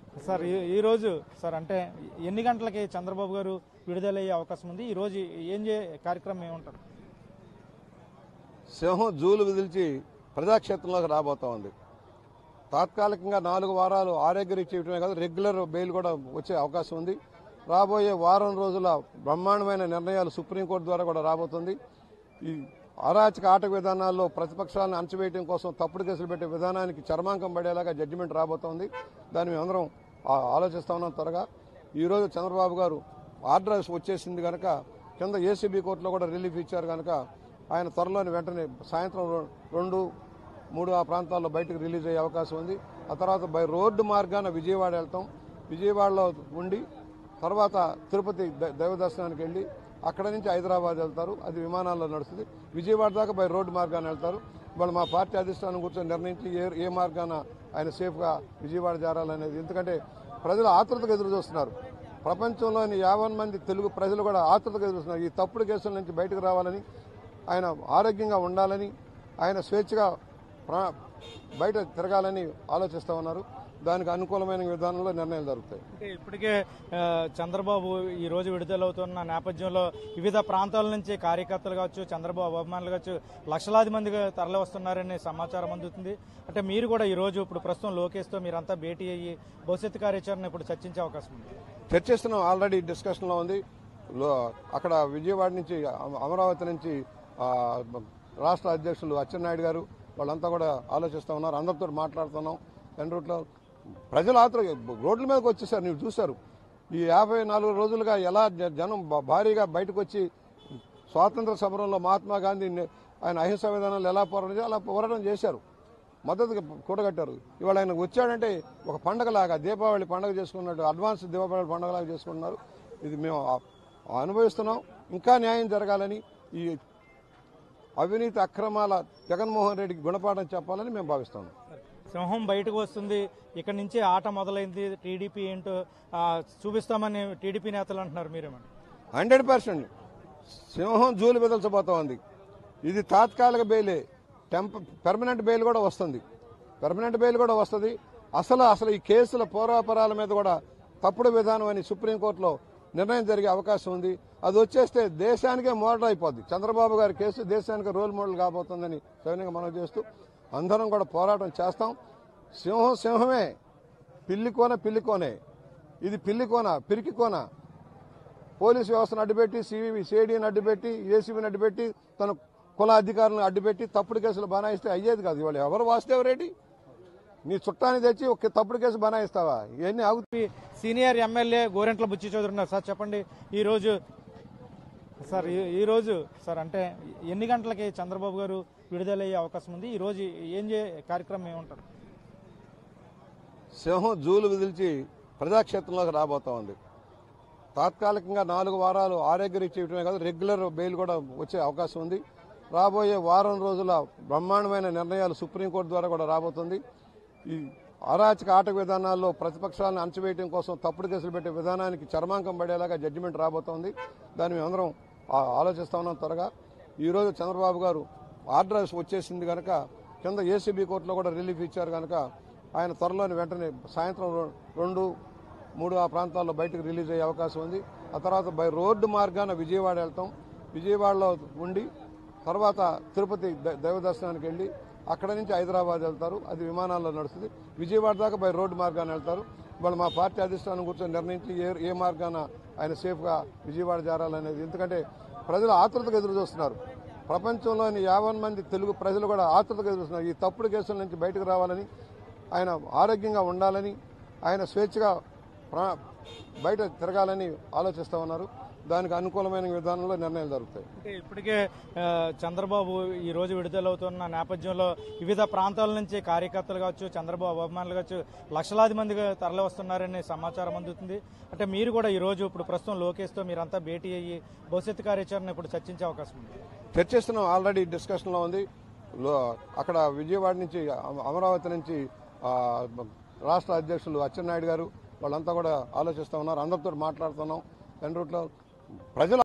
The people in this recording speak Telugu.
సార్ ఈ రోజు సార్ అంటే ఎన్ని గంటలకి చంద్రబాబు గారు విడుదలయ్యే అవకాశం ఉంది? ఈ రోజు ఏం కార్యక్రమం ఏముంటుంది? సింహం జూలు విదిల్చి ప్రజాక్షేత్రంలోకి రాబోతా ఉంది. తాత్కాలికంగా 4 వారాలు ఆరోగ్యరీత్యా ఇవ్వడమే కాదు, రెగ్యులర్ బెయిల్ కూడా వచ్చే అవకాశం ఉంది. రాబోయే వారం రోజుల బ్రహ్మాండమైన నిర్ణయాలు సుప్రీంకోర్టు ద్వారా కూడా రాబోతుంది. ఈ అరాచక ఆటక విధానాల్లో ప్రతిపక్షాలను అణచివేయడం కోసం తప్పుడు కేసులు పెట్టే విధానానికి చర్మాంకం పడేలాగా జడ్జిమెంట్ రాబోతోంది. దాన్ని మేమందరం ఆలోచిస్తా ఉన్నాం. త్వరగా ఈరోజు చంద్రబాబు గారు ఆర్డర్ వచ్చేసింది కనుక కింద ఏసీబీ కోర్టులో కూడా రిలీఫ్ ఇచ్చారు కనుక ఆయన త్వరలోని వెంటనే సాయంత్రం 2, 3 ఆ ప్రాంతాల్లో బయటకు రిలీజ్ అయ్యే అవకాశం ఉంది. ఆ తర్వాత బై రోడ్డు మార్గాన విజయవాడ వెళ్తాం. విజయవాడలో ఉండి తర్వాత తిరుపతి దైవ దర్శనానికి వెళ్ళి అక్కడ నుంచి హైదరాబాద్ వెళ్తారు. అది విమానాల్లో నడుస్తుంది. విజయవాడ దాకా బై రోడ్డు మార్గాన్ని వెళ్తారు. వాళ్ళు మా పార్టీ అధిష్టానం కూర్చొని నిర్ణయించి ఏ మార్గాన ఆయన సేఫ్గా విజయవాడ చేరాలనేది. ఎందుకంటే ప్రజలు ఆతృతగా ఎదురు చూస్తున్నారు. ప్రపంచంలోని 50 మంది తెలుగు ప్రజలు కూడా ఆతృతగా ఎదురు చూస్తున్నారు. ఈ తప్పుడు కేసుల నుంచి బయటకు రావాలని, ఆయన ఆరోగ్యంగా ఉండాలని, ఆయన స్వేచ్ఛగా బయట తిరగాలని ఆలోచిస్తూ ఉన్నారు. దానికి అనుకూలమైన విధానంలో నిర్ణయాలు జరుగుతాయి. అంటే ఇప్పటికే చంద్రబాబు ఈ రోజు విడుదలవుతున్న నేపథ్యంలో వివిధ ప్రాంతాల నుంచి కార్యకర్తలు కావచ్చు, చంద్రబాబు అభిమానులు కావచ్చు, లక్షలాది మందిగా తరలి వస్తున్నారనే సమాచారం అందుతుంది. అంటే మీరు కూడా ఈ రోజు ఇప్పుడు ప్రస్తుతం లోకేష్తో మీరంతా భేటీ అయ్యి భవిష్యత్తు కార్యాచరణ ఇప్పుడు చర్చించే అవకాశం ఉంది. చర్చిస్తున్నాం. ఆల్రెడీ డిస్కషన్లో ఉంది. అక్కడ విజయవాడ నుంచి అమరావతి నుంచి రాష్ట్ర అధ్యక్షులు అచ్చెన్నాయుడు గారు వాళ్ళంతా కూడా ఆలోచిస్తూ ఉన్నారు. అందరితో మాట్లాడుతున్నాం. ఎన్ రూట్లో ప్రజలు రోడ్ల మీదకి వచ్చేసారు. మీరు చూశారు. ఈ 54 రోజులుగా ఎలా జనం భారీగా బయటకు వచ్చి స్వాతంత్ర సమరంలో మహాత్మా గాంధీ ఆయన అహింసా విధానాలు ఎలా పోరాటం అలా పోరాటం చేశారు. మద్దతుగా కూడగట్టారు. ఇవాళ ఆయన వచ్చాడంటే ఒక పండగలాగా, దీపావళి పండుగ చేసుకున్నట్టు, అడ్వాన్స్ దీపావళి పండుగలాగా చేసుకుంటున్నారు. ఇది మేము అనుభవిస్తున్నాం. ఇంకా న్యాయం జరగాలని, ఈ అవినీతి అక్రమాల జగన్మోహన్ రెడ్డికి గుణపాఠం చెప్పాలని మేము భావిస్తున్నాం. సింహం బయటకు వస్తుంది, ఇక్కడ నుంచి ఆట మొదలైంది, టీడీపీ ఏంటో చూపిస్తామని టీడీపీ నేతలు అంటున్నారు. మీరేమన్నా? 100% సింహం జూలు బెదల్చబోతా ఉంది. ఇది తాత్కాలిక బెయిలే, పెర్మనెంట్ బెయిల్ కూడా వస్తుంది. పెర్మనెంట్ బెయిల్ కూడా వస్తుంది. అసలు ఈ కేసుల పూర్వాపరాల మీద కూడా తప్పుడు విధానం అని సుప్రీంకోర్టులో నిర్ణయం జరిగే అవకాశం ఉంది. అది వచ్చేస్తే దేశానికే మోడల్ అయిపోద్ది. చంద్రబాబు గారి కేసు దేశానికి రోల్ మోడల్ కాబోతుందని సవినయంగా మనం చేస్తూ అందరం కూడా పోరాటం చేస్తాం. సింహం సింహమే, పిల్లికోనే. ఇది పిల్లికోన, పిరికికోన. పోలీసు వ్యవస్థను అడ్డుపెట్టి, సిఐడిని అడ్డుపెట్టి, ఏసీబీని అడ్డుపెట్టి, తన కుల అధికారులను అడ్డుపెట్టి తప్పుడు కేసులు బనాయిస్తే అయ్యేది కాదు. ఇవాళ ఎవరు వాసుదేవరెడ్డి? నీ చుట్టాన్ని తెచ్చి ఒక తప్పుడు కేసు బనాయిస్తావా? ఇవన్నీ ఆగుతాయి. సీనియర్ ఎమ్మెల్యే గోరెంట్ల బుచ్చి చౌదరి ఉన్నారు. సార్ చెప్పండి, ఈ రోజు సార్ అంటే ఎన్ని గంటలకి చంద్రబాబు గారు విడుదలయ్యే అవకాశం ఉంది? ఈ రోజు ఏం కార్యక్రమం ఏముంటుంది? సింహం జూలు విదిల్చి ప్రజాక్షేత్రంలోకి రాబోతా ఉంది. తాత్కాలికంగా 4 వారాలు ఆరోగ్యరీత్యా ఇవ్వడమే కాదు, రెగ్యులర్ బెయిల్ కూడా వచ్చే అవకాశం ఉంది. రాబోయే వారం రోజుల బ్రహ్మాండమైన నిర్ణయాలు సుప్రీంకోర్టు ద్వారా కూడా రాబోతుంది. ఈ అరాచక ఆటక విధానాల్లో ప్రతిపక్షాలను అణచివేయడం కోసం తప్పుడు కేసులు పెట్టే విధానానికి చర్మాంకం పడేలాగా జడ్జిమెంట్ రాబోతోంది. దాన్ని మేమందరం ఆలోచిస్తా ఉన్నాం. త్వరగా ఈరోజు చంద్రబాబు గారు ఆర్డర్ వచ్చేసింది కనుక కింద ఏసీబీ కోర్టులో కూడా రిలీఫ్ ఇచ్చారు కనుక ఆయన త్వరలోని వెంటనే సాయంత్రం 2, 3 ఆ ప్రాంతాల్లో బయటకు రిలీజ్ అయ్యే అవకాశం ఉంది. ఆ తర్వాత బై రోడ్డు మార్గాన విజయవాడ వెళ్తాం. విజయవాడలో ఉండి తర్వాత తిరుపతి దైవ దర్శనానికి వెళ్ళి అక్కడ నుంచి హైదరాబాద్ వెళ్తారు. అది విమానాల్లో నడుస్తుంది. విజయవాడ దాకా బై రోడ్డు మార్గాన్ని వెళ్తారు. వాళ్ళు మా పార్టీ అధిష్టానం కూర్చొని నిర్ణయించి ఏ మార్గాన ఆయన సేఫ్గా విజయవాడ చేరాలనేది. ఎందుకంటే ప్రజలు ఆతృతగా ఎదురు చూస్తున్నారు. ప్రపంచంలోని 50 మంది తెలుగు ప్రజలు కూడా ఆతృతగా ఎదురు చూస్తున్నారు. ఈ తప్పుడు కేసుల నుంచి బయటకు రావాలని, ఆయన ఆరోగ్యంగా ఉండాలని, ఆయన స్వేచ్ఛగా బయట తిరగాలని ఆలోచిస్తూ ఉన్నారు. దానికి అనుకూలమైన విధానంలో నిర్ణయాలు జరుగుతాయి. అంటే ఇప్పటికే చంద్రబాబు ఈ రోజు విడుదలవుతున్న నేపథ్యంలో వివిధ ప్రాంతాల నుంచి కార్యకర్తలు కావచ్చు, చంద్రబాబు అభిమానులు కావచ్చు, లక్షలాది మందిగా తరలి వస్తున్నారనే సమాచారం అందుతుంది. అంటే మీరు కూడా ఈ రోజు ఇప్పుడు ప్రస్తుతం లోకేష్తో మీరంతా భేటీ అయ్యి భవిష్యత్తు కార్యాచరణ ఇప్పుడు చర్చించే అవకాశం ఉంది. చర్చిస్తున్నాం. ఆల్రెడీ డిస్కషన్లో ఉంది. అక్కడ విజయవాడ నుంచి అమరావతి నుంచి రాష్ట్ర అధ్యక్షులు అచ్చెన్నాయుడు గారు వాళ్ళంతా కూడా ఆలోచిస్తూ ఉన్నారు. అందరితో మాట్లాడుతున్నాం. ఎన్ రూట్లో ప్రజలు